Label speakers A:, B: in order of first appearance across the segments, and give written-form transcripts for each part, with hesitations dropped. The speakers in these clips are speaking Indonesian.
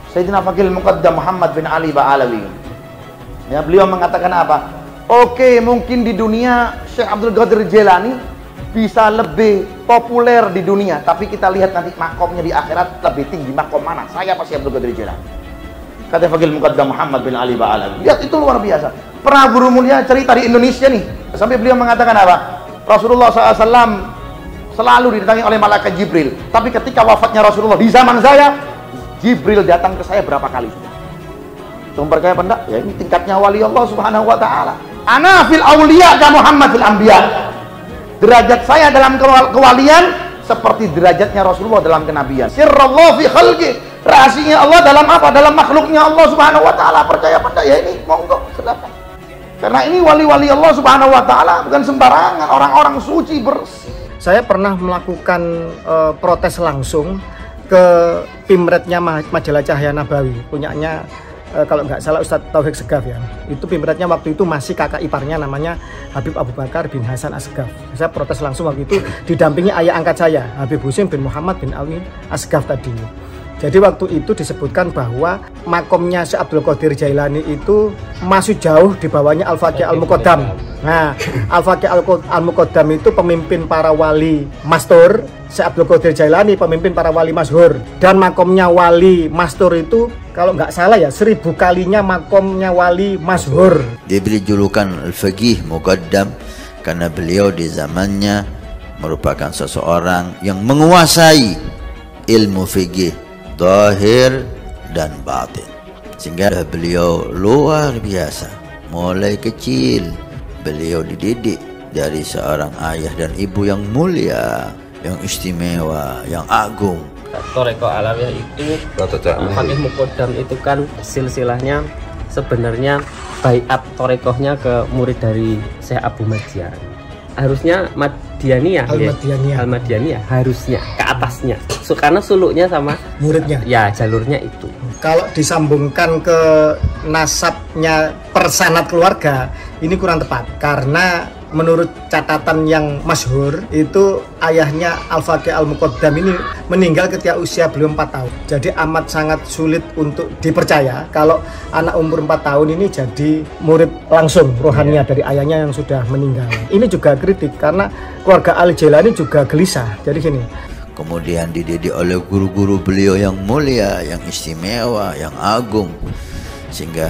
A: Sayyidina Faqihul Muqaddam Muhammad bin Ali Ba'alawi. Ya, beliau mengatakan apa? Oke, mungkin di dunia Syekh Abdul Qadir Jailani bisa lebih populer di dunia, tapi kita lihat nanti makomnya di akhirat lebih tinggi makom mana? Saya pasti Abdul Qadir Jailani. Kata Faqihul Muqaddam Muhammad bin Ali Ba'alawi. Lihat, itu luar biasa. Pernah guru mulia cerita di Indonesia nih, sampai beliau mengatakan apa? Rasulullah SAW selalu didatangi oleh malaikat Jibril, tapi ketika wafatnya Rasulullah di zaman saya, Jibril datang ke saya berapa kali sudah? Sumber kaya apa enggak? Ya, ini tingkatnya wali Allah Subhanahu wa taala. Ana fil auliya ka Muhammad fil anbiya. Derajat saya dalam kewalian seperti derajatnya Rasulullah dalam kenabian. Sirrallah fi khalqi. Rahasianya Allah dalam apa? Dalam makhluknya Allah Subhanahu wa taala. Percaya apa enggak? Ya ini monggo silakan. Karena ini wali-wali Allah Subhanahu wa taala bukan sembarangan, orang-orang suci bersih.
B: Saya pernah melakukan protes langsung ke pimretnya majalah Cahaya Nabawi, punyanya kalau nggak salah Ustadz Tauhid Segaf ya. Itu pimretnya waktu itu masih kakak iparnya namanya Habib Abu Bakar bin Hasan Asgaf. Saya protes langsung waktu itu didampingi ayah angkat saya, Habib Husin bin Muhammad bin Ali Asgaf tadi. Jadi waktu itu disebutkan bahwa makomnya Syekh Abdul Qadir Jailani itu masih jauh di bawahnya Al-Faqih Al-Muqaddam. Nah, Al-Faqih Al-Muqaddam itu pemimpin para wali mastur, Syekh Abdul Qadir Jailani pemimpin para wali masyhur. Dan makomnya wali mastur itu kalau nggak salah ya 1000 kalinya makomnya wali masyhur.
C: Diberi julukan Al-Faqih Muqaddam karena beliau di zamannya merupakan seseorang yang menguasai ilmu fikih zahir dan batin, sehingga beliau luar biasa. Mulai kecil beliau dididik dari seorang ayah dan ibu yang mulia, yang istimewa, yang agung.
D: Thariqah Alawiyah itu Faqih Muqaddam itu kan silsilahnya sebenarnya baiat thariqahnya ke murid dari Syekh Abu Madian. Harusnya Madianiyah, Al-Madianiyah harusnya ke atasnya. Karena suluknya sama
B: muridnya.
D: Ya, jalurnya itu.
B: Kalau disambungkan ke nasabnya persanat keluarga, ini kurang tepat. Karena menurut catatan yang masyhur, itu ayahnya Al-Faqih Al-Muqaddam ini meninggal ketika usia beliau 4 tahun. Jadi amat sangat sulit untuk dipercaya kalau anak umur 4 tahun ini jadi murid langsung rohaninya dari ayahnya yang sudah meninggal. Ini juga kritik karena keluarga Al-Jailani juga gelisah. Jadi gini,
C: kemudian dididik oleh guru-guru beliau yang mulia, yang istimewa, yang agung, sehingga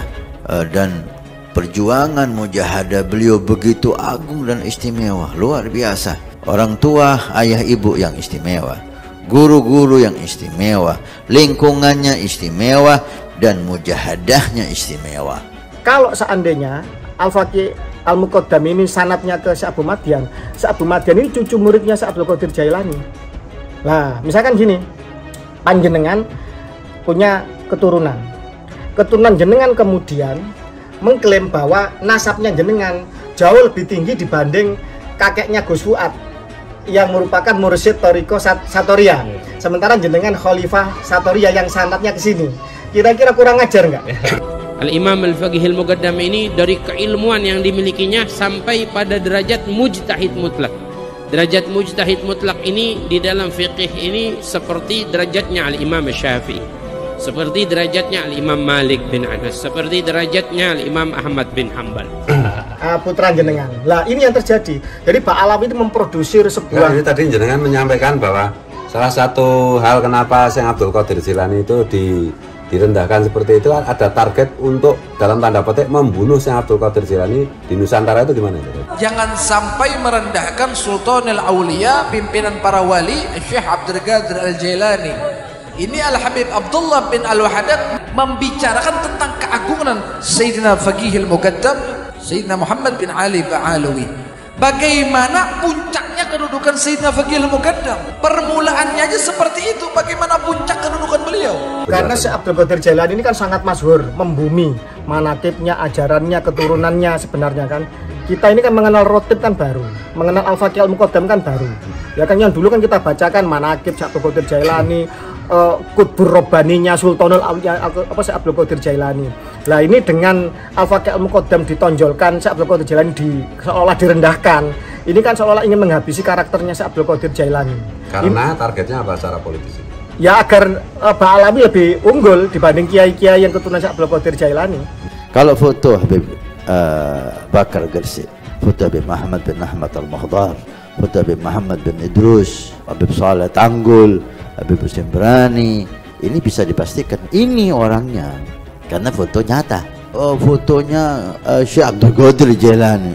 C: dan perjuangan mujahadah beliau begitu agung dan istimewa, luar biasa. Orang tua, ayah ibu yang istimewa, guru-guru yang istimewa, lingkungannya istimewa, dan mujahadahnya istimewa.
B: Kalau seandainya Al-Faqih Al-Muqaddam ini sanatnya ke Syekh Abu Madian, Syekh Abu Madian ini cucu muridnya Syekh Abdul Qadir Jailani. Nah, misalkan gini, panjenengan punya keturunan jenengan kemudian mengklaim bahwa nasabnya jenengan jauh lebih tinggi dibanding kakeknya Gus Fuad yang merupakan mursyid thariqah Satoriyah. Sementara jenengan Khalifah Satoriyah yang sanatnya ke sini. Kira-kira kurang ajar nggak?
E: Al-Imam Al-Faqih Al-Muqaddam ini dari keilmuan yang dimilikinya sampai pada derajat mujtahid mutlak. Derajat mujtahid mutlak ini di dalam fikih ini seperti derajatnya Al-Imam Syafi'i, seperti derajatnya Al-Imam Malik bin Anas, seperti derajatnya Al-Imam Ahmad bin Hanbal.
B: Putra jenengan. Lah ini yang terjadi. Jadi Pak Alam itu memproduksi sebuah.
F: Ini tadi jenengan menyampaikan bahwa salah satu hal kenapa Syekh Abdul Qadir Jailani itu direndahkan seperti itu ada target untuk dalam tanda petik membunuh Syekh Abdul Qadir Jailani di Nusantara itu gimana?
G: Jangan sampai merendahkan Sultanul Auliya, pimpinan para wali Syekh Abdul Qadir Al-Jailani. Ini Al-Habib Abdullah bin Al-Wahhab membicarakan tentang keagungan Sayyidina Faqihul Muqaddam, Sayyidina Muhammad bin Ali Ba'alawi. Bagaimana puncaknya kedudukan Sayyidina Faqihul Muqaddam? Permulaannya aja seperti itu. Bagaimana puncak kedudukan beliau?
B: Karena Syekh Abdul Qadir Jailani ini kan sangat masyhur, membumi manakibnya, ajarannya, keturunannya sebenarnya kan. Kita ini kan mengenal rotib kan baru, mengenal Al-Faqih Al-Muqaddam kan baru. Ya kan yang dulu kan kita bacakan manakib Syekh Abdul Qadir Jailani, Qutbur Robbaninya Sultanul Auliya Syekh Abdul Qadir Jailani. Lah ini dengan Al-Faqih Al-Muqaddam ditonjolkan, Syekh Abdul Qadir Jailani seolah direndahkan. Ini kan seolah ingin menghabisi karakternya Syekh Abdul Qadir Jailani.
F: Karena targetnya apa secara politis?
B: Ya agar Pak Alawi lebih unggul dibanding kiai-kiai yang keturunan Syekh Abdul Qadir Jailani.
C: Kalau foto Habib Bakar Gersik, foto Habib Muhammad bin Ahmad Al-Muhdar, foto Habib Muhammad bin Idrus, Habib Saleh Tanggul, Habib Husin Brani, ini bisa dipastikan ini orangnya karena foto nyata. Oh, fotonya Syekh Abdul Qadir Jailani.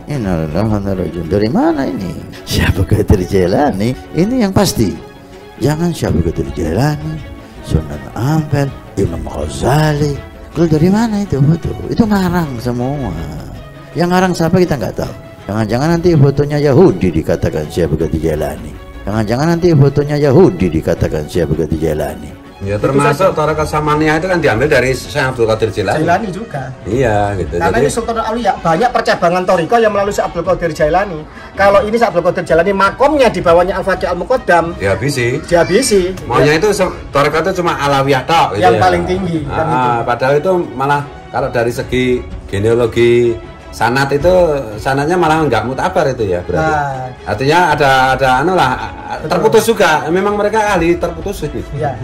C: Dari mana ini? Syekh Abdul Qadir Jailani ini yang pasti. Jangan Syekh Abdul Qadir Jailani, Sunan Ampel, Imam Ghazali. Kalau dari mana itu foto? Itu ngarang semua. Yang ngarang siapa kita nggak tahu. Jangan-jangan nanti fotonya Yahudi dikatakan Syekh Abdul Qadir Jailani. Jangan-jangan nanti fotonya Yahudi dikatakan Syekh Abdul Qadir Jailani. Ya
F: termasuk Thariqat Samaniyah itu kan diambil dari Syekh Abdul Qadir
B: Jailani juga.
F: Iya gitu.
B: Karena ini Sultan Aulia banyak percabangan Thariqah yang melalui Syekh Abdul Qadir Jailani. Kalau ini Syekh Abdul Qadir Jailani makomnya di bawahnya Al-Faqih Al-Muqaddam. Dihabisi.
F: Maunya itu Thariqah itu cuma Alawiyah tok gitu
B: yang paling tinggi.
F: Padahal itu malah kalau dari segi genealogi sanad itu sanadnya malah nggak mutabar itu ya berarti. Artinya ada terputus juga. Memang mereka ahli terputus ini. Ya.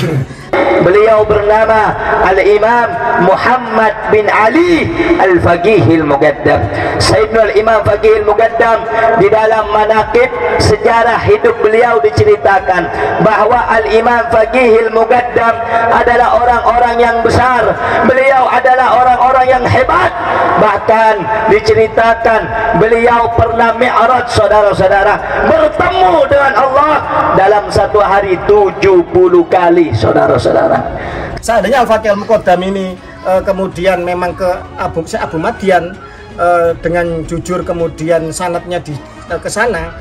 H: Beliau bernama Al-Imam Muhammad bin Ali Al-Faqih Al-Muqaddam. Sayyidina Al-Imam Faqih Al-Muqaddam di dalam manaqib sejarah hidup beliau diceritakan bahwa Al-Imam Faqih Al-Muqaddam adalah orang-orang yang besar. Beliau adalah orang-orang yang hebat. Bahkan diceritakan beliau pernah mi'raj, saudara-saudara, bertemu dengan Allah dalam satu hari 70 kali, saudara-saudara.
B: Seandainya Al-Faqih Al-Muqaddam ini kemudian memang ke Syekh Abu Madian dengan jujur kemudian sanadnya ke sana,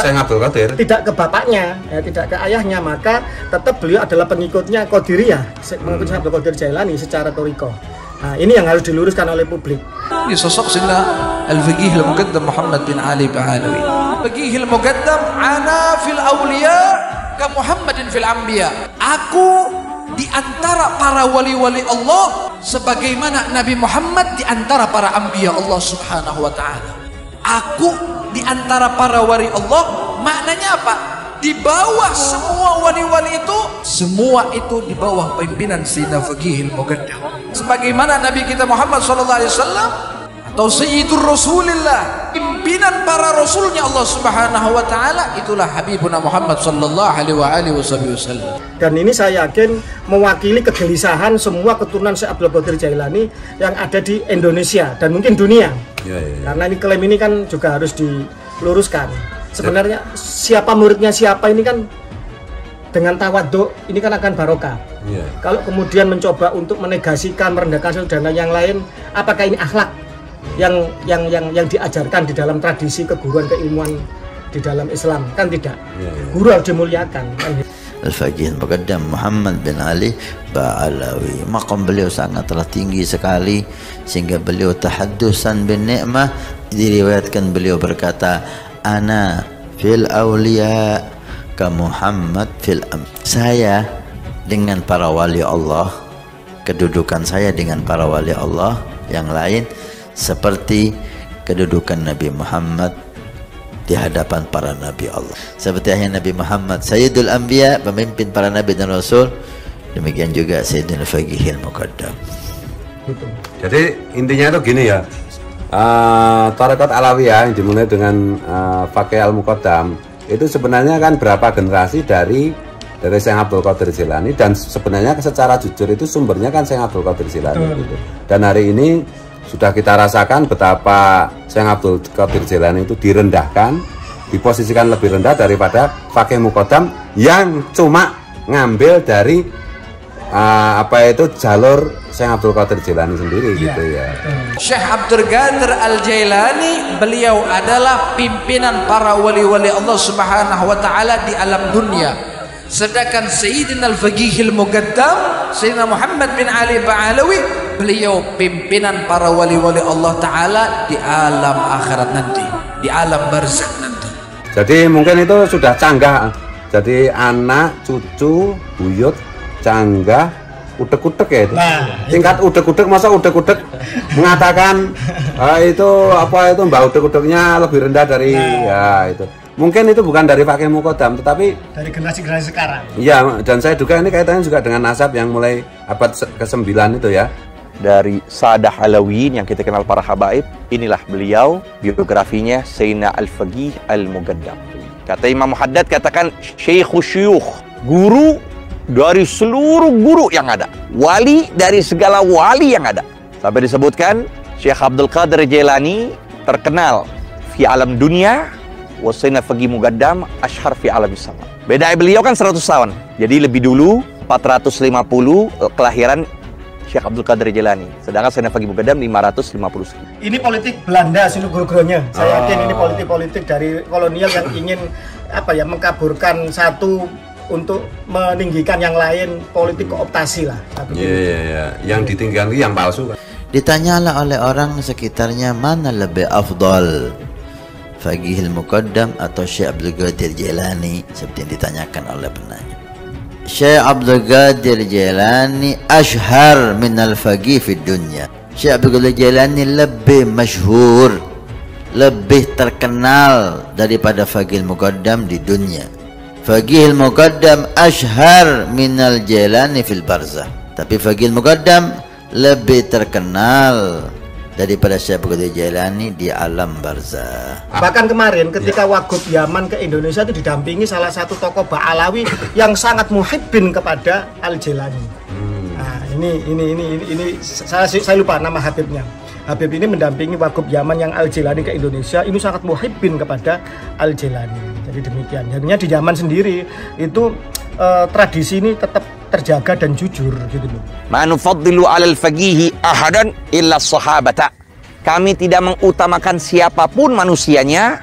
B: tidak ke bapaknya, ya, tidak ke ayahnya, maka tetap beliau adalah pengikutnya Qadiriyah, mengikuti Syekh Abdul Qadir Jailani secara thariqah. Nah, ini yang harus diluruskan oleh publik.
G: Ini sosok Sayyidina Al-Faqih Al-Muqaddam Muhammad bin Ali Ba'alawi. Al-Faqih Al-Muqaddam ana fil awliya ka Muhammadin fil anbiya. Aku di antara para wali-wali Allah sebagaimana Nabi Muhammad di antara para anbiya Allah Subhanahu wa taala. Aku di antara para wali Allah, maknanya apa? Di bawah semua wali-wali itu, semua itu di bawah pimpinan Sayyidina Faqih Al-Muqaddam. Sebagaimana Nabi kita Muhammad sallallahu alaihi wasallam atau Sayyidur Rasulillah, pimpinan para rasulnya Allah Subhanahu wa taala, itulah Habibuna Muhammad sallallahu alaihi wasallam.
B: Dan ini saya yakin mewakili kegelisahan semua keturunan Syekh Abdul Qadir Jailani yang ada di Indonesia dan mungkin dunia. Karena ini klaim ini kan juga harus diluruskan. Sebenarnya siapa muridnya siapa ini kan dengan tawadhu ini kan akan barokah. Kalau kemudian mencoba untuk menegasikan, merendahkan saudara yang lain, apakah ini akhlak yang diajarkan di dalam tradisi keguruan keilmuan di dalam Islam? Kan tidak. Guru harus dimuliakan.
C: Al-Faqih Al-Muqaddam Muhammad bin Ali Ba'alawi, maqam beliau sangatlah tinggi sekali sehingga beliau tahaddusan bin ni'mah. Diriwayatkan beliau berkata, ana fil awliya ka Muhammad fil am. Saya dengan para wali Allah, kedudukan saya dengan para wali Allah yang lain seperti kedudukan Nabi Muhammad di hadapan para nabi Allah. Seperti ayah Nabi Muhammad Sayyidul Anbiya, pemimpin para nabi dan rasul, demikian juga Sayyidina Faqih Al-Muqaddam.
F: Jadi intinya itu gini ya, Thariqat Alawiyah yang dimulai dengan Faqih Al-Muqaddam itu sebenarnya kan berapa generasi dari Syekh Abdul Qadir Jailani, dan sebenarnya secara jujur itu sumbernya kan Syekh Abdul Qadir Jailani gitu. Dan hari ini sudah kita rasakan betapa Syekh Abdul Qadir Jailani itu direndahkan, diposisikan lebih rendah daripada Faqih Muqaddam yang cuma ngambil dari jalur Syekh Abdul Qadir Jailani sendiri gitu ya.
G: Syekh Abdul Qadir Al-Jailani beliau adalah pimpinan para wali-wali Allah Subhanahu wa taala di alam dunia. Sedangkan Sayyidina Al-Faqih Al-Muqaddam Sayyidina Muhammad bin Ali Ba'alawi, beliau pimpinan para wali-wali Allah taala di alam akhirat nanti, di alam barzakh nanti.
F: Jadi mungkin itu sudah canggah. Jadi anak, cucu, buyut, canggah, udek-udek ya itu. Tingkat udek-udek, masa udek-udek mengatakan itu mbak udek-udeknya lebih rendah dari ya itu. mungkin itu bukan dari Fakih Muqaddam, tetapi
B: dari generasi-generasi sekarang.
F: Iya, dan saya duga ini kaitannya juga dengan nasab yang mulai abad ke-9 itu ya.
A: Dari Sadah Alawiyin yang kita kenal para habaib, inilah beliau, biografinya Sayyidina Al-Faqih Al-Muqaddam. Kata Imam Muhaddad, katakan Syekhus Syuyukh, guru dari seluruh guru yang ada, wali dari segala wali yang ada. Sampai disebutkan Syekh Abdul Qadir Jailani terkenal fi alam dunia, wa Sayyidina Faqih Muqaddam ashhar fi alam sama. Beda beliau kan 100 tahun. Jadi lebih dulu 450 kelahiran Syekh Abdul Qadir Jailani, sedangkan Sayyidina Faqih Muqaddam 550.
B: Ini politik Belanda sini guru-gurunya. Saya yakin ini politik-politik dari kolonial yang ingin mengkaburkan satu untuk meninggikan yang lain, politik kooptasi lah.
F: Iya. Yang ditinggalkan yang palsu kan.
C: Ditanyalah oleh orang sekitarnya mana lebih afdal, Faqih Muqaddam atau Syekh Abdul Qadir Jailani, seperti yang ditanyakan oleh penanya. Syekh Abdul Qadir Jailani ashhar min al-faqih fi dunya. Syekh Abdul Qadir Jailani lebih masyhur, lebih terkenal daripada Faqih Muqaddam di dunia. Faqih Muqaddam ashhar min al-Jailani fil barzah. Tapi Faqih Muqaddam lebih terkenal daripada Syekh Abdul Qadir Jailani di alam barzah.
B: Bahkan kemarin ketika Wagub Yaman ke Indonesia itu didampingi salah satu tokoh Ba'alawi yang sangat muhibbin kepada Al-Jailani. Nah, ini saya lupa nama Habibnya. Habib ini mendampingi Wagub Yaman yang Al-Jailani ke Indonesia, ini sangat muhibbin kepada Al-Jailani. Jadi demikian. Jadinya di Yaman sendiri itu tradisi ini tetap terjaga dan jujur gitu loh.
A: Ma nufaddilu 'alal faqihi ahadan illa sahabata. Kami tidak mengutamakan siapapun manusianya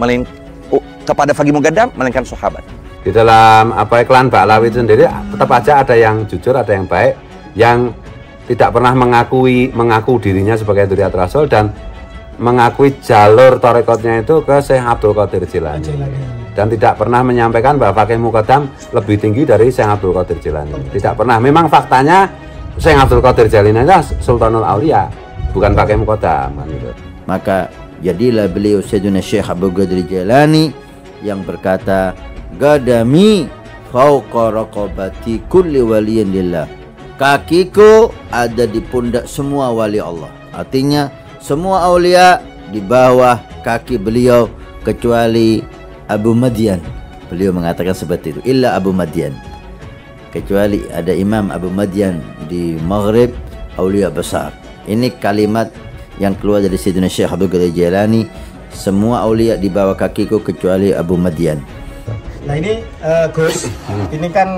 A: kepada Faqih Muqaddam melainkan sahabat.
F: Di dalam iklan Ba'alawi itu sendiri tetap aja ada yang jujur, ada yang baik, yang tidak pernah mengaku dirinya sebagai Dzurriyyat Rasul dan mengakui jalur tarekatnya itu ke Syekh Abdul Qadir Jailani. Dan tidak pernah menyampaikan bahwa Faqih Muqaddam lebih tinggi dari Syekh Abdul Qadir Jailani. Tidak pernah. Memang faktanya Syekh Abdul Qadir Jailani adalah Sultanul Aulia, bukan Faqih Muqaddam.
C: Maka jadilah beliau Sayyidina Syekh Abdul Qadir Jailani yang berkata, "Qadami fauqa raqabati kulli waliyin lillah." Kakiku ada di pundak semua wali Allah. Artinya semua aulia di bawah kaki beliau kecuali Abu Madyan. Beliau mengatakan seperti itu, illa Abu Madyan. Kecuali ada Imam Abu Madyan di Maghrib, aulia besar. Ini kalimat yang keluar dari Sayyidina Syekh Abdul Qadir Jailani, semua aulia di bawah kakiku kecuali Abu Madyan.
B: Nah ini Gus, ini kan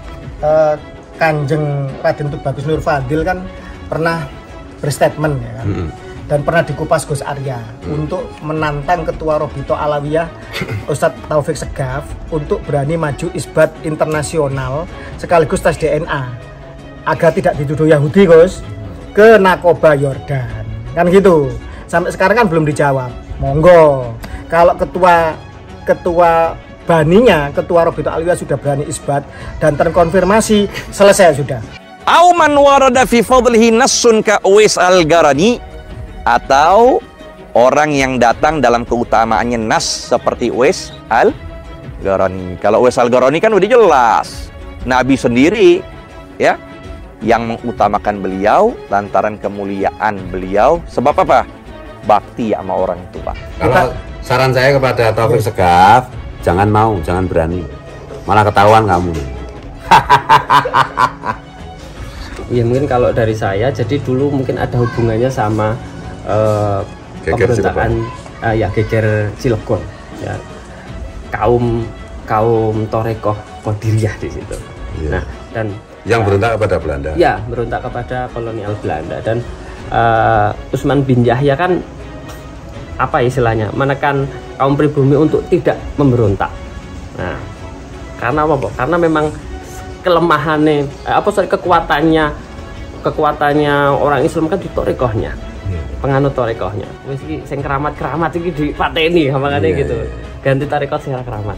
B: Kanjeng Raden Tubagus Nur Fadil kan pernah berstatement ya kan? Dan pernah dikupas Gus Arya untuk menantang Ketua Robito Alawiyah Ustadz Taufik Segaf untuk berani maju isbat internasional sekaligus tes DNA agar tidak dituduh Yahudi Gus ke Nakoba Yordan kan gitu. Sampai sekarang kan belum dijawab. Monggo kalau ketua baninya, Ketua Robito Alawiyah sudah berani isbat dan terkonfirmasi, selesai sudah.
A: Auman warada fi fadlihi nassun ka Uwais Al-Qarani, atau orang yang datang dalam keutamaannya nas seperti Uwais Al-Qarani. Kalau Uwais Al-Qarani kan udah jelas Nabi sendiri ya yang mengutamakan beliau lantaran kemuliaan beliau. Sebab apa? Bakti sama orang tua.
F: Kalau saran saya kepada Taufik Segaf, jangan berani, malah ketahuan kamu.
D: Ya mungkin kalau dari saya, jadi dulu mungkin ada hubungannya sama pemberontakan Geger Cilegon, ya kaum Torekoh Qadiriyah di situ. Nah, dan
F: yang berontak kepada Belanda.
D: Ya, berontak kepada kolonial Belanda. Dan Utsman bin Yahya kan apa istilahnya, menekan kaum pribumi untuk tidak memberontak. Nah, karena apa? Karena memang kelemahannya kekuatannya orang Islam kan di torekohnya, penganut torekohnya. Wis iki sing keramat iki dipateni makane gitu. Ganti tarekat sing keramat.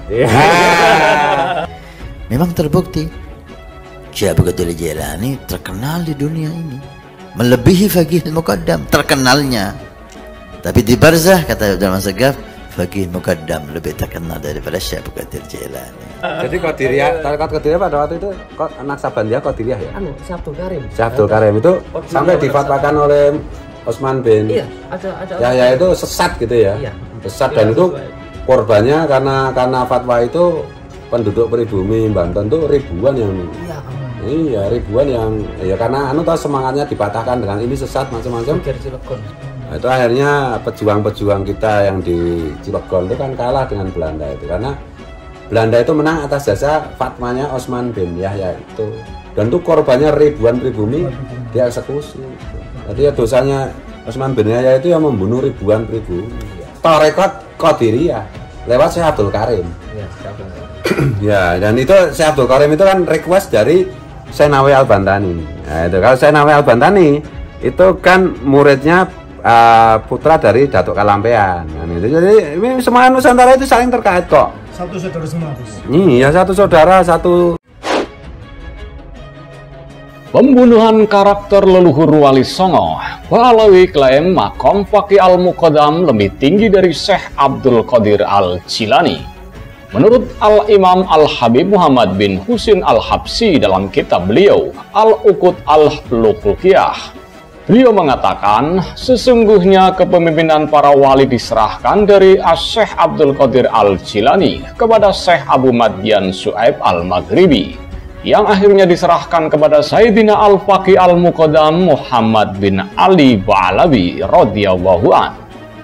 C: Memang terbukti Syekh Abdul Qadir Jailani terkenal di dunia ini, melebihi Faqih Muqaddam terkenalnya. Tapi di barzah, kata Abdul Rahman Segaf, Al-Faqih Muqaddam lebih terkenal daripada Syekh Abdul Qadir Jailani.
F: Jadi Qadiriyah, tarekat Qadiriyah pada waktu itu Naqsabandiyah Qadiriyah ya?
D: Syekh Abdul Karim.
F: Syekh Abdul Karim itu sampai difatwakan oleh Utsman bin.
D: Iya, ada.
F: Ya itu sesat gitu ya.
D: Iya.
F: Sesat dan itu korbannya karena fatwa itu penduduk pribumi Banten tuh ribuan yang. Iya, ribuan yang ya karena tahu semangatnya dipatahkan dengan ini sesat macam-macam. Nah, itu akhirnya pejuang-pejuang kita yang di Cilegon itu kan kalah dengan Belanda itu karena Belanda itu menang atas jasa fatwanya Utsman bin Yahya itu, dan itu korbannya ribuan pribumi dieksekusi. Jadi ya dosanya Utsman bin Yahya itu yang membunuh ribuan pribumi. Tarekat Qadiriyah lewat Syekh Abdul Karim. Ya, dan itu Syekh Abdul Karim itu kan request dari Senawi Al-Bantani. Nah, itu kalau Senawi Al-Bantani itu kan muridnya putra dari Datuk Kalampean. Nah, itu jadi ini semua Nusantara itu saling terkait kok.
B: Satu saudara semua.
F: Iya, satu saudara, satu.
I: Pembunuhan karakter leluhur Wali Songo. Balawi klaim makom Faqih Al-Muqaddam lebih tinggi dari Syekh Abdul Qadir Al-Jilani. Menurut Al-Imam Al-Habib Muhammad bin Husin Al-Habsi dalam kitab beliau, Al-Uqud Al-Luqluqiyah, beliau mengatakan, sesungguhnya kepemimpinan para wali diserahkan dari Syekh Abdul Qadir Al-Jilani kepada Syekh Abu Madyan Su'aib Al-Maghribi, yang akhirnya diserahkan kepada Sayyidina Al-Faqih Al-Muqaddam Muhammad bin Ali Ba'alawi radhiyallahu an.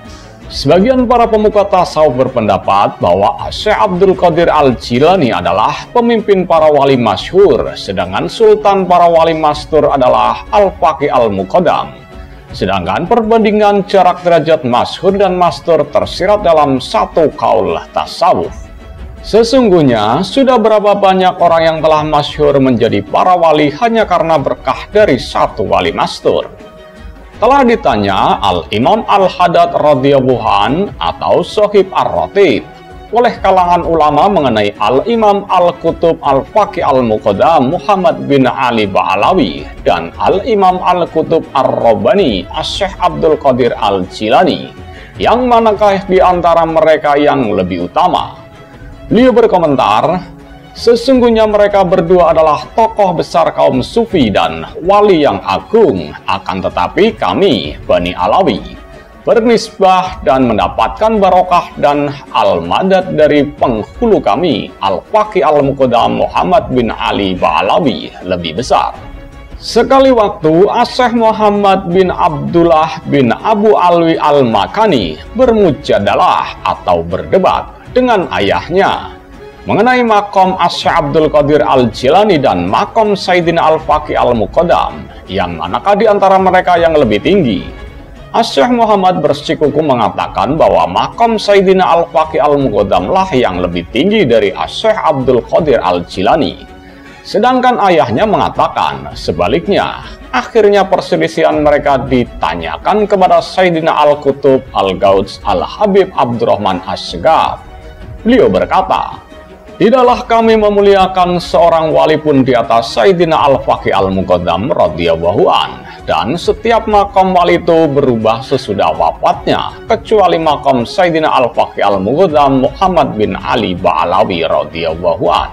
I: Sebagian para pemuka tasawuf berpendapat bahwa Syekh Abdul Qadir Al-Jilani adalah pemimpin para wali masyhur, sedangkan sultan para wali mastur adalah Al-Faqih Al-Muqaddam. Sedangkan perbandingan jarak derajat masyhur dan mastur tersirat dalam satu kaul tasawuf. Sesungguhnya sudah berapa banyak orang yang telah masyhur menjadi para wali hanya karena berkah dari satu wali mastur. Telah ditanya Al-Imam Al-Haddad radhiyallahu an atau Sohib Ar-Ratib oleh kalangan ulama mengenai Al-Imam Al-Qutub Al-Faqih Al-Muqaddam Muhammad bin Ali Ba'alawi dan Al-Imam Al-Qutub Ar-Rabbani Syekh Abdul Qadir Al-Jilani, yang manakah di antara mereka yang lebih utama? Beliau berkomentar, sesungguhnya mereka berdua adalah tokoh besar kaum sufi dan wali yang agung, akan tetapi kami, Bani Alawi, bernisbah dan mendapatkan barokah dan al-madad dari penghulu kami, Al-Faqih Al-Muqaddam Muhammad bin Ali Ba'alawi, lebih besar. Sekali waktu, Syekh Muhammad bin Abdullah bin Abu Alwi Al-Makani bermujadalah atau berdebat dengan ayahnya mengenai makom Syekh Abdul Qadir Al-Jilani dan makom Sayyidina Al-Faqih Al-Muqaddam, yang manakah di antara mereka yang lebih tinggi? Syekh Muhammad bersikukuh mengatakan bahwa makom Sayyidina Al-Faqih Al-Muqaddam lah yang lebih tinggi dari Syekh Abdul Qadir Al-Jilani. Sedangkan ayahnya mengatakan sebaliknya. Akhirnya perselisihan mereka ditanyakan kepada Sayyidina Al-Qutub Al-Gauds Al-Habib Abdurrahman Asygaf. Beliau berkata, tidaklah kami memuliakan seorang wali pun di atas Sayyidina Al-Faqih Al-Muqaddam radhiyallahu an, dan setiap makom wali itu berubah sesudah wafatnya, kecuali makom Sayyidina Al-Faqih Al-Muqaddam Muhammad bin Ali Ba'alawi radhiyallahu an.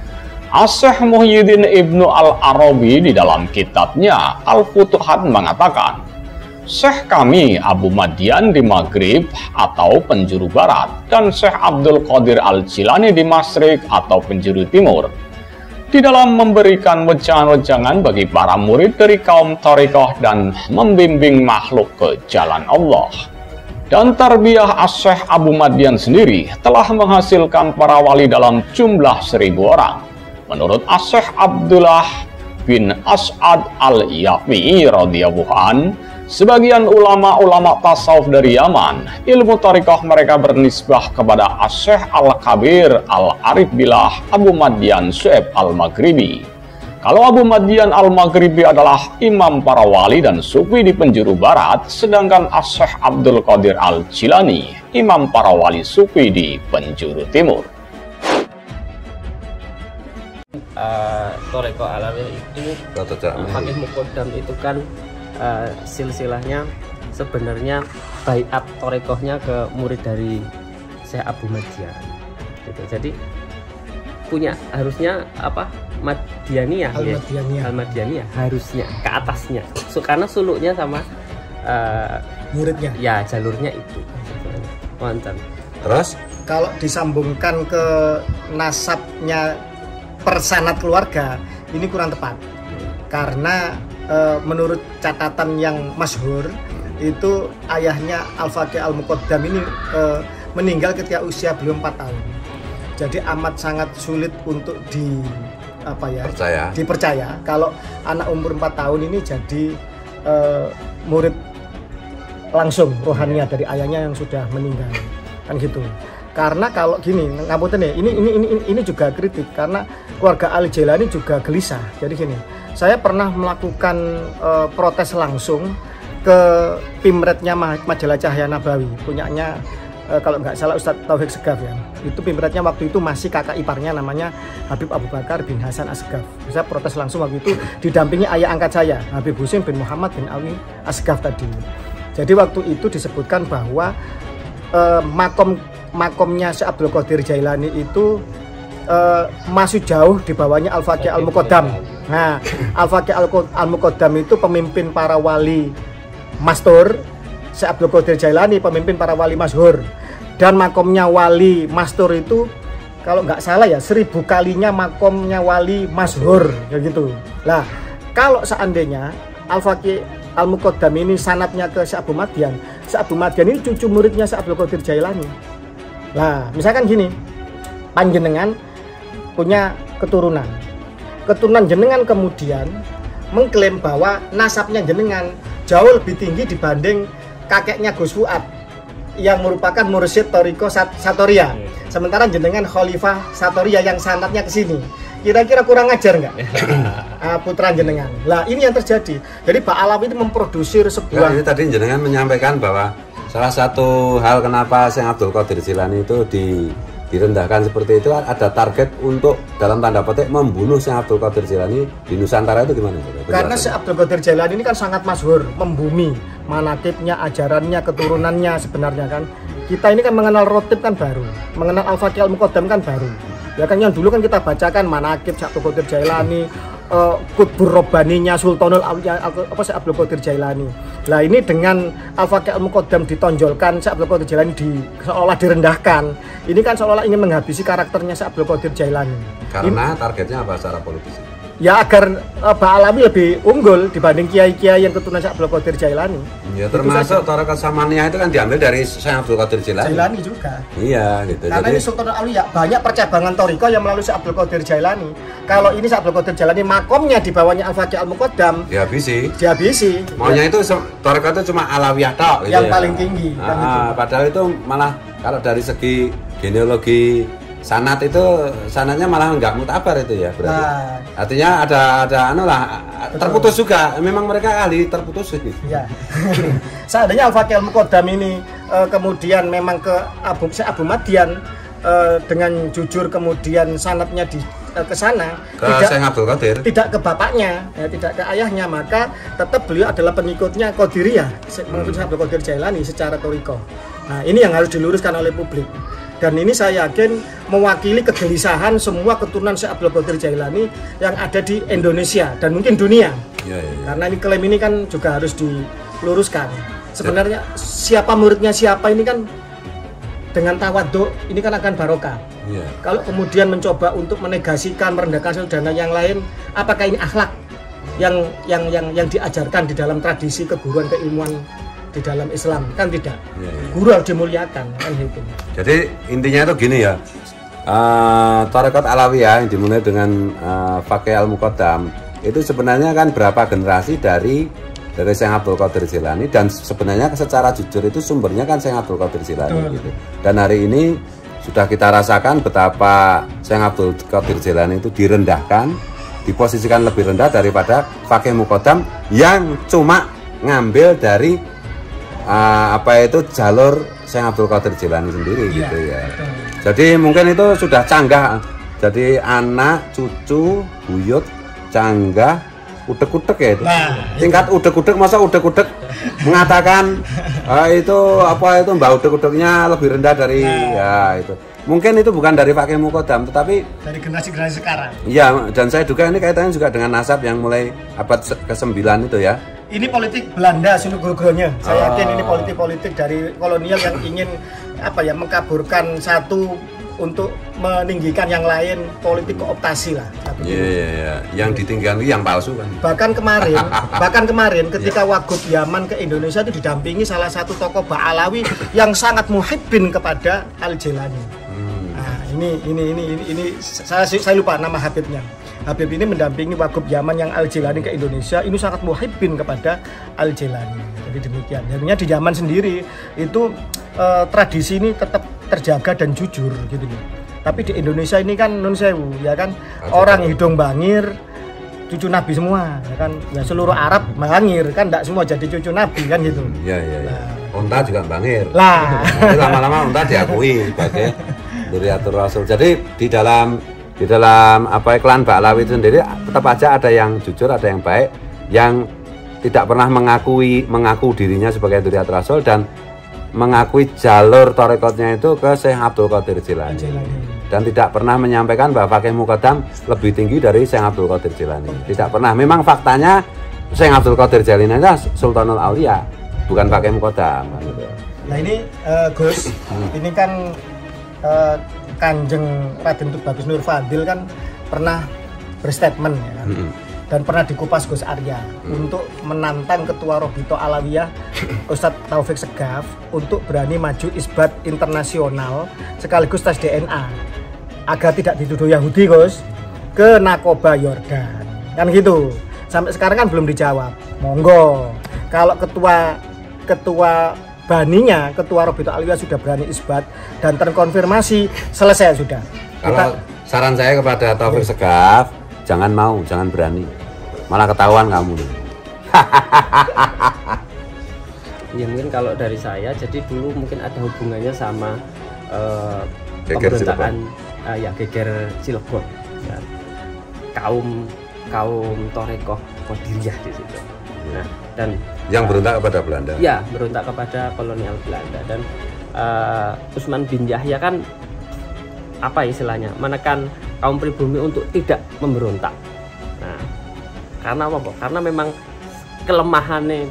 I: Syekh Muhyiddin Ibnu Al-Arabi di dalam kitabnya Al-Futuhat mengatakan, Syekh kami Abu Madyan di Maghrib atau penjuru barat, dan Syekh Abdul Qadir Al-Jilani di Masyriq atau penjuru timur, di dalam memberikan wejangan-wejangan bagi para murid dari kaum thariqah dan membimbing makhluk ke jalan Allah. Dan tarbiyah Syekh Abu Madyan sendiri telah menghasilkan para wali dalam jumlah 1000 orang. Menurut Syekh Abdullah bin As'ad Al-Yafi'i radhiyallahu an, sebagian ulama-ulama tasawuf dari Yaman, ilmu tariqah mereka bernisbah kepada Syekh Al-Kabir Al-Arif Billah Abu Madyan Su'aib Al-Maghribi. Kalau Abu Madyan Al-Maghribi adalah imam para wali dan sufi di penjuru barat, sedangkan Syekh Abdul Qadir Al-Jilani imam para wali sufi di penjuru timur.
D: Thariqah Alawiyah itu Faqih Muqaddam itu kan silsilahnya sebenarnya baiat thariqahnya ke murid dari Syekh Abu Madian gitu. Jadi punya harusnya apa Madianiyah Al-Madianiyah harusnya ke atasnya karena suluknya sama
B: muridnya
D: ya jalurnya itu wonten.
F: Terus
B: kalau disambungkan ke nasabnya persanad keluarga ini kurang tepat karena menurut catatan yang masyhur itu ayahnya Al-Faqih Al-Muqaddam ini meninggal ketika usia beliau 4 tahun. Jadi amat sangat sulit untuk dipercaya kalau anak umur 4 tahun ini jadi murid langsung rohaniah dari ayahnya yang sudah meninggal kan gitu. Karena kalau gini ngapunten ya ini juga kritik karena keluarga Al-Jailani juga gelisah. Jadi gini, saya pernah melakukan protes langsung ke pimretnya majalah Cahaya Nabawi punyanya kalau nggak salah Ustadz Tauhid Segaf ya. Itu pimretnya waktu itu masih kakak iparnya namanya Habib Abu Bakar bin Hasan Asgaf. Saya protes langsung waktu itu didampingi ayah angkat saya Habib Husin bin Muhammad bin Ali Asgaf tadi. Jadi waktu itu disebutkan bahwa makomnya Syekh Abdul Qadir Jailani itu masih jauh di bawahnya Al-Faqih Al-Muqaddam. Nah, Al-Faqih Al-Muqaddam itu pemimpin para wali mastur, Syekh Abdul Qadir Jailani pemimpin para wali masyhur. Dan makomnya wali mastur itu kalau nggak salah ya 1000 kalinya makomnya wali masyhur kayak gitu. Lah, kalau seandainya Al-Faqih Al-Muqaddam ini sanadnya ke Syekh Abu Madian, Syekh Abu Madian ini cucu muridnya Syekh Abdul Qadir Jailani. Nah, misalkan gini, panjenengan punya keturunan jenengan kemudian mengklaim bahwa nasabnya jenengan jauh lebih tinggi dibanding kakeknya Gus Fuad yang merupakan mursyid Thariqah Satoria. Sementara jenengan Khalifah Satoria yang sanadnya ke sini. Kira-kira kurang ajar nggak? Putra jenengan. Lah ini yang terjadi. Jadi Pak Alawi itu memproduksi sebuah.
F: Ini tadi jenengan menyampaikan bahwa salah satu hal kenapa Syekh Abdul Qadir Jilani itu direndahkan seperti itu ada target untuk dalam tanda petik membunuh Syekh Abdul Qadir Jilani di Nusantara itu gimana?
B: Karena Syekh Abdul Qadir Jilani ini kan sangat masyhur, membumi manaqibnya, ajarannya, keturunannya sebenarnya kan. Kita ini kan mengenal rotib kan baru, mengenal Al-Faqih Al-Muqaddam kan baru. Ya kan yang dulu kan kita bacakan manaqib Syekh Abdul Qadir Jailani, Qutbur Robbaninya Sultanul Auliya Syekh Abdul Qadir Jailani. Lah ini dengan Al-Faqih Al-Muqaddam ditonjolkan, Syekh Abdul Qadir Jailani seolah direndahkan. Ini kan seolah ingin menghabisi karakternya Syekh Abdul Qadir Jailani.
F: Karena targetnya apa secara politis?
B: Ya agar Pak Alawi lebih unggul dibanding kiai-kiai yang keturunan Syekh Abdul Qadir Jailani.
F: Ya termasuk Thariqah Samaniyah itu kan diambil dari Syekh Abdul Qadir Jailani
B: juga.
F: Iya gitu.
B: Karena jadi, ini Sultanul Auliya banyak percabangan Thariqah yang melalui Syekh Abdul Qadir Jailani. Kalau ini Syekh Abdul Qadir Jailani makomnya di bawahnya Al-Faqih Al-Muqaddam. Dihabisi.
F: Maunya itu Thariqah itu cuma Alawiyah tok gitu
B: yang
F: ya.
B: paling tinggi. Kan gitu.
F: Padahal itu malah kalau dari segi genealogi sanad itu sanadnya malah nggak mutabar itu ya berarti. Nah, artinya ada terputus juga. Memang mereka ahli terputus ini.
B: Ya. Seandainya Al-Faqih Al-Muqaddam ini kemudian memang ke Abu Madian dengan jujur kemudian sanadnya ke sana tidak ke bapaknya, ya, tidak ke ayahnya, maka tetap beliau adalah pengikutnya Qadiriyah, mengikuti Syekh Abdul Qadir Jailani secara thariqah. Nah, ini yang harus diluruskan oleh publik. Dan ini saya yakin mewakili kegelisahan semua keturunan Syekh Abdul Qadir Jailani yang ada di Indonesia dan mungkin dunia. Ya. Karena ini klaim ini kan juga harus diluruskan. Sebenarnya siapa muridnya siapa ini kan dengan tawadhu ini kan akan barokah. Ya. Kalau kemudian mencoba untuk menegasikan, merendahkan saudara yang lain, apakah ini akhlak yang diajarkan di dalam tradisi keguruan keilmuan di dalam Islam? Kan tidak. Guru harus dimuliakan kan gitu.
F: Jadi intinya itu gini ya, Thariqat Alawiyah yang dimulai dengan Faqih Al-Muqaddam itu sebenarnya kan berapa generasi dari Syekh Abdul Qadir Jilani, dan sebenarnya secara jujur itu sumbernya kan Syekh Abdul Qadir Jilani gitu. Dan hari ini sudah kita rasakan betapa Syekh Abdul Qadir Jilani itu direndahkan, diposisikan lebih rendah daripada Faqih Muqaddam yang cuma ngambil dari jalur Syekh Abdul Qadir Jilani sendiri gitu ya. Jadi mungkin itu sudah canggah. Jadi anak, cucu, buyut, canggah udek-udek ya itu.
B: Nah,
F: Tingkat udek-udek, masa udek-udek mengatakan itu apa itu mbak udek-udeknya lebih rendah dari ya itu. Mungkin itu bukan dari Fakih Muqaddam, tetapi
B: dari generasi-generasi sekarang.
F: Iya, dan saya duga ini kaitannya juga dengan nasab yang mulai abad ke-9 itu ya.
B: Ini politik Belanda sungguh-sungguhnya. Saya yakin ini politik-politik dari kolonial yang ingin apa ya mengkaburkan satu untuk meninggikan yang lain, politik kooptasi lah.
F: Iya. Yang ditinggalkan yang palsu kan.
B: Bahkan kemarin ketika Wagub Yaman ke Indonesia itu didampingi salah satu tokoh Ba'alawi yang sangat muhibbin kepada Al-Jilani. Nah, ini saya lupa nama Habibnya. Habib ini mendampingi Wagub Yaman yang Al-Jilani ke Indonesia, ini sangat muhibbin kepada Al-Jilani. Jadi demikian. Jadinya di Yaman sendiri itu tradisi ini tetap terjaga dan jujur gitu nih. Tapi di Indonesia ini kan nun sewu ya kan, orang hidung bangir cucu Nabi semua ya kan. Ya seluruh Arab bangir kan, enggak semua jadi cucu Nabi kan gitu.
F: Iya. Unta juga bangir.
B: Lah,
F: lama-lama unta diakui sebagai Dzurriyyatur Rasul. Jadi di dalam apa klan Ba'alawi itu sendiri tetap aja ada yang jujur, ada yang baik, yang tidak pernah mengaku dirinya sebagai Dzurriyyatur Rasul dan mengakui jalur tarekatnya itu ke Syekh Abdul Qadir Jilani. Dan tidak pernah menyampaikan bahwa Fakih Muqaddam lebih tinggi dari Syekh Abdul Qadir Jilani. Tidak pernah. Memang faktanya Syekh Abdul Qadir Jilani adalah Sultanul Auliya, bukan Fakih Muqaddam.
B: Nah ini Gus, ini kan Kanjeng Raden Tubagus Nur Fadil kan pernah berstatement ya kan? Dan pernah dikupas Gus Arya untuk menantang Ketua Robito Alawiyah Ustadz Taufik Segaf untuk berani maju isbat internasional sekaligus tes DNA agar tidak dituduh Yahudi Gus ke Nakoba Yordan kan gitu. Sampai sekarang kan belum dijawab. Monggo kalau ketua baninya, Ketua Robito Alawiyah sudah berani isbat dan terkonfirmasi, selesai sudah.
F: Kalau saran saya kepada Taufik Segaf, jangan berani, malah ketahuan kamu.
D: Ya mungkin kalau dari saya, jadi dulu mungkin ada hubungannya sama
F: Geger
D: pemberontakan Geger Cilegon, ya. kaum Torekoh Qadiriyah di situ. Nah, dan
F: yang berontak kepada Belanda.
D: Ya, berontak kepada kolonial Belanda. Dan Utsman bin Yahya kan apa istilahnya, menekan kaum pribumi untuk tidak memberontak. Nah, karena apa? Karena memang kelemahannya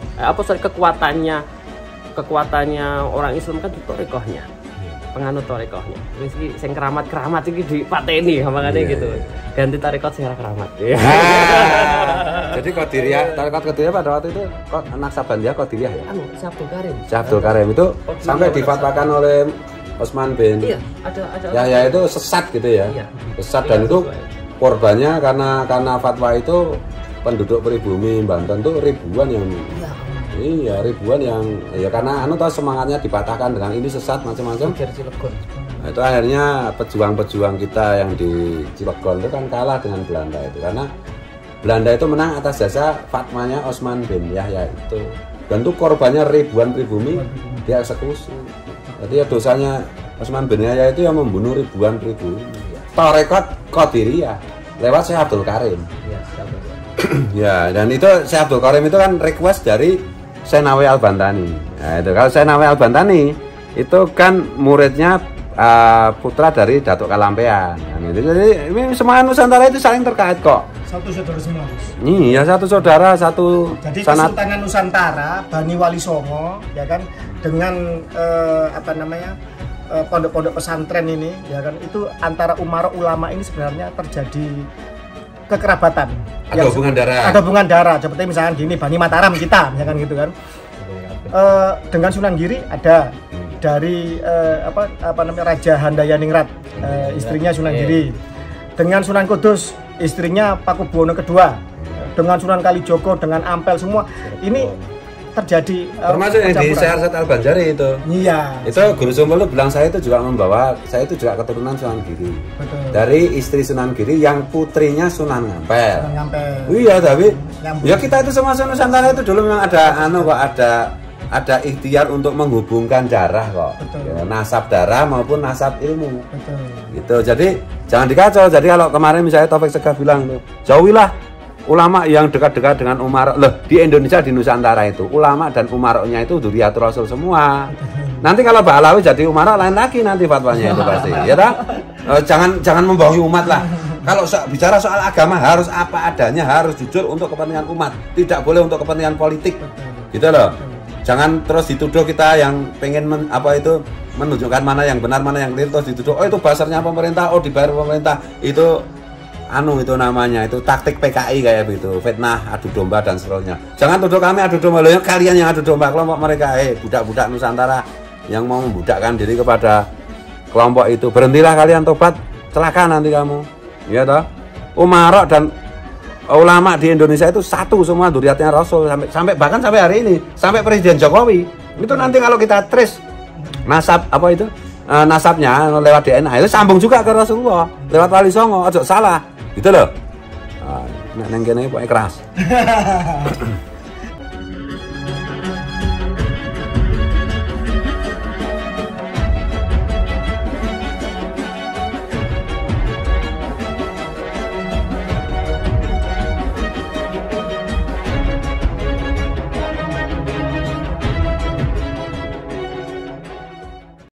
D: kekuatannya orang Islam kan di torekohnya, penganut torekohnya. Wis sing keramat iki dipateni makane gitu. Ganti tarekat sing keramat.
F: Jadi Qadiriyah, tarekat Qadiriyah pada waktu itu Naksabandiyah Qadiriyah ya.
D: Syekh Abdul Karim.
F: Syekh Abdul Karim itu sampai difatwakan oleh Utsman bin.
D: Iya, ada.
F: Ya itu sesat gitu ya.
D: Iya.
F: Sesat dan itu korbannya karena fatwa itu penduduk pribumi Banten tuh ribuan yang iya ribuan yang ya karena tahu semangatnya dipatahkan dengan ini sesat macam-macam. Nah, itu akhirnya pejuang-pejuang kita yang di Cilegon itu kan kalah dengan Belanda itu karena Belanda itu menang atas jasa fatwanya Utsman bin Yahya itu. Dan itu korbannya ribuan pribumi dieksekusi. Jadi ya dosanya Utsman bin Yahya itu yang membunuh ribuan pribumi. Tarekat Qadiriyah lewat Syekh Abdul Karim. Ya, dan itu Syekh Abdul Karim itu kan request dari Syekh Nawawi Al-Bantani. Nah, itu kalau Syekh Nawawi Al-Bantani itu kan muridnya putra dari Datuk Kalampean. Nah, jadi ini semua Nusantara itu saling terkait kok.
B: Satu saudara semua.
F: Iya, satu saudara, satu
B: jadi
F: sanat.
B: Kesultanan Nusantara, Bani Wali Songo, ya kan, dengan pondok-pondok pesantren ini, ya kan, itu antara umara ulama ini sebenarnya terjadi kekerabatan.
F: Ada hubungan darah.
B: Ada hubungan darah. Seperti misalkan gini, Bani Mataram kita, misalkan gitu kan. Dengan Sunan Giri ada dari Raja Handayaningrat, istrinya Sunan Giri. Dengan Sunan Kudus, istrinya Pakubuwono II. Dengan Sunan Kalijogo, dengan Ampel semua. Ini terjadi
F: termasuk yang di Syekh Arsyad Al-Banjari itu.
B: Iya.
F: Itu Guru Sumpel bilang saya itu juga keturunan Sunan Giri. Betul. Dari istri Sunan Giri yang putrinya Sunan Ngampel. Iya, tapi ya kita itu semua Nusantara itu dulu memang ada ikhtiar untuk menghubungkan darah kok. Ya, nasab darah maupun nasab ilmu. Betul. Gitu. Jadi jangan dikacau. Jadi kalau kemarin misalnya Taufik Segaf bilang itu, jauhilah ulama yang dekat-dekat dengan Umar. Loh, di Indonesia, di Nusantara itu ulama dan umaroknya itu dzurriyatul Rasul semua. Nanti kalau Mbak Alawi jadi umarok lain lagi nanti fatwanya itu pasti. Ya tak? Jangan membohongi umat lah. Kalau bicara soal agama harus apa adanya, harus jujur untuk kepentingan umat, tidak boleh untuk kepentingan politik. Gitu loh. Jangan terus dituduh kita yang pengen menunjukkan mana yang benar, mana yang keliru, terus dituduh oh itu basarnya pemerintah, oh dibayar pemerintah. Itu itu namanya itu taktik PKI kayak begitu, fitnah, adu domba dan seterusnya. Jangan tuduh kami adu domba, loh kalian yang adu domba kelompok mereka, budak-budak Nusantara yang mau membudakkan diri kepada kelompok itu. Berhentilah kalian, tobat, celaka nanti kamu. Ya toh? Umarok dan ulama di Indonesia itu satu semua, dzurriyyatnya Rasul sampai bahkan sampai hari ini, sampai Presiden Jokowi. Itu nanti kalau kita trace nasab nasabnya lewat DNA itu sambung juga ke Rasulullah lewat Wali Songo, ojo salah. Gitu loh. Nek neng kene pokoke keras.